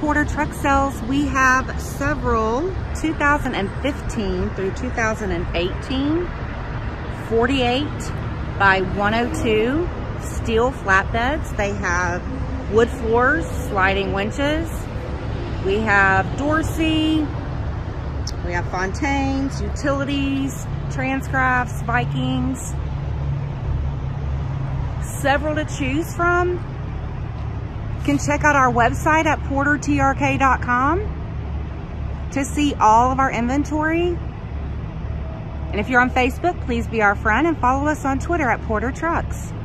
Porter Truck Sales, we have several 2015 through 2018 48 by 102 steel flatbeds. They have wood floors, sliding winches. We have Dorsey, we have Fontaines, utilities, Transcrafts, Vikings. Several to choose from. You can check out our website at portertrk.com to see all of our inventory. And if you're on Facebook, please be our friend and follow us on Twitter at Porter Trucks.